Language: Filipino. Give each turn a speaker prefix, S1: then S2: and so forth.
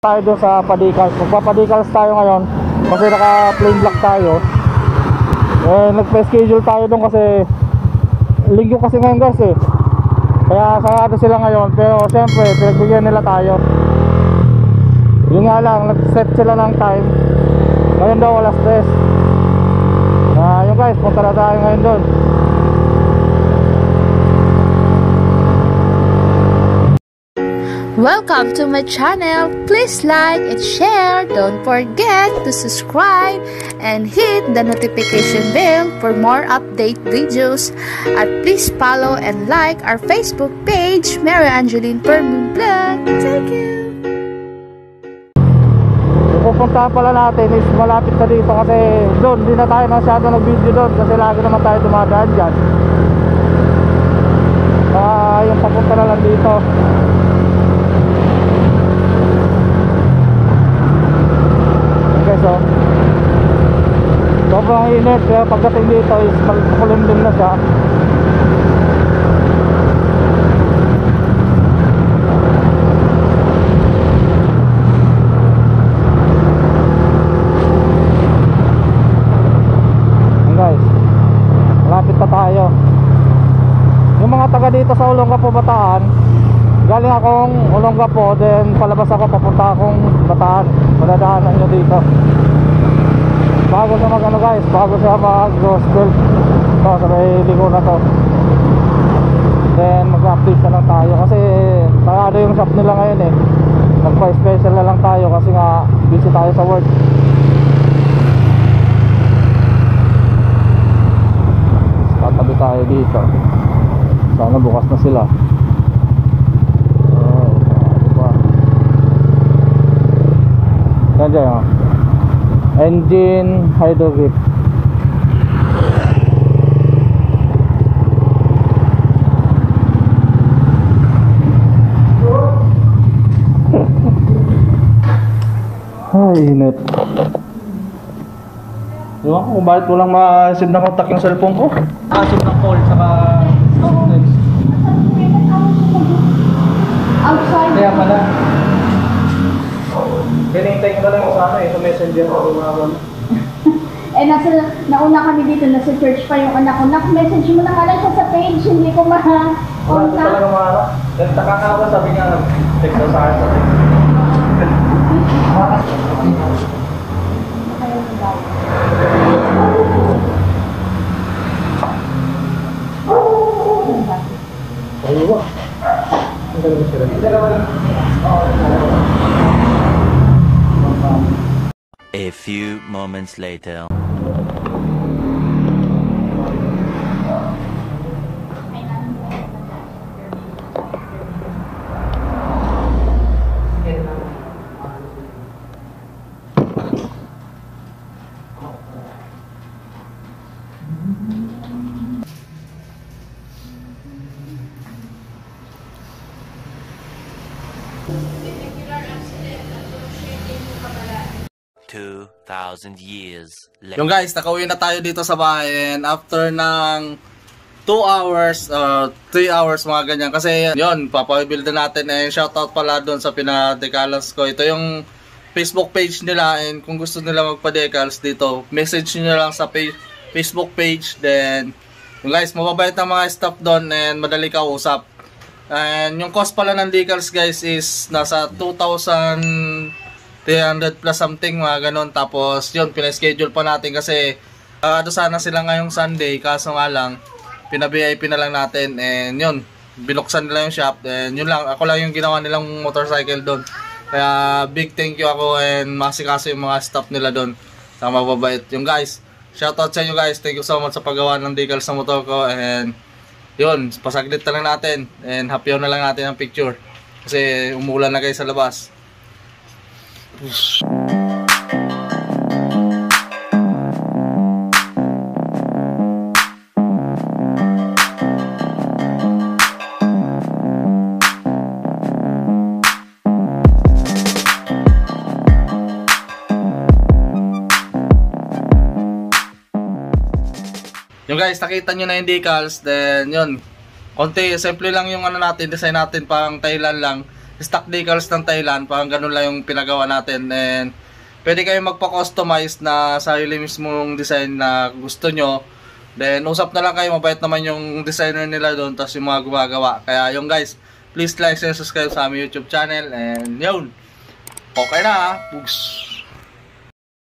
S1: Tayo doon sa padicals. Magpapadicals tayo ngayon kasi naka plain black tayo. Nagpa-schedule tayo doon kasi linggo kasi ngayon guys eh. Kaya sarado sila ngayon, pero syempre pinagbigyan nila tayo. Yun nga lang, nag-set sila ng time. Ngayon daw alas 3. Yun guys, punta na tayo ngayon doon.
S2: Welcome to my channel. Please like and share. Don't forget to subscribe and hit the notification bell for more update videos. At please follow and like our Facebook page, Mary Angeline Permoon Vlog. Thank you.
S1: Pupunta pala natin is malapit na dito kasi doon, hindi na tayo masyado nag-video doon kasi lagi naman tayo dumadaan dyan. Yung papunta na lang dito. Okay, so sobrang init kaya pagdating dito is makulimlim na siya. Malapit pa tayo. Yung mga taga dito sa Olongapo, Bataan, galing akong Olongapo, then palabas ako, papunta akong Bataan. Madadaanan nyo dito. Bago siya mag guys, bago siya mag gospel. Ito, sa may ligo na to. Then mag-update na lang tayo kasi sarado yung shop nila ngayon eh. Nagpa-special na lang tayo kasi nga busy tayo sa work. Tatabi tayo dito. Sana bukas na sila. Yan dyan, engine hydraulic. Ay, init. Ewan ko kung bakit walang ma-save ng contact yung cellphone ko. Save ng call saka text.
S3: Outside?
S1: Kaya pala. Hinihintay ko na lang sa sa messenger ko gumagawa.
S3: Nauna kami dito, nasa search pa yung anak ko. Message mo na kala siya sa page, hindi ko ma-contact.
S1: Wala ko talaga maharap. Nagtaka ka ako, sabi niya, text daw sa akin sa text. Ayun.
S4: A few moments later. Years later.
S1: Yung guys, nakauwi na tayo dito sa bahay and after ng 2 hours 3 hours mga ganyan kasi yun, papabuild na natin and shoutout pala doon sa pinadecals ko. Ito yung Facebook page nila and kung gusto nila magpa-decals dito, message nyo lang sa Facebook page. Then yung guys, mababait ang mga staff doon and madali kausap. And yung cost pala ng decals guys is nasa 2,300 plus something mga ganon. Tapos yun, pina-schedule pa natin kasi sana sila ngayong Sunday, kaso nga lang pina-VIP na lang natin and yun, binuksan nila yung shop and yun lang, ako lang yung ginawa nilang motorcycle doon. Kaya big thank you ako and masikaso yung mga staff nila doon, sa mababait. Yung guys, shoutout sa inyo guys, thank you so much sa paggawa ng decals sa motor ko and yun, pasaglit na lang natin and happy na lang natin ang picture kasi umulan na guys sa labas. Yung guys, nakita nyo na yung decals, then yun, konti, simple lang yung ano natin, design natin pang Thailand lang. stock decals ng Thailand. Parang ganun lang yung pinagawa natin. And pwede kayo magpa-customize na sarili mismong design na gusto nyo. Then usap na lang kayo, mabait naman yung designer nila doon, tapos yung mga gumagawa. Kaya yung guys, please like and subscribe sa aming YouTube channel. And yun, okay na ha. Pugs.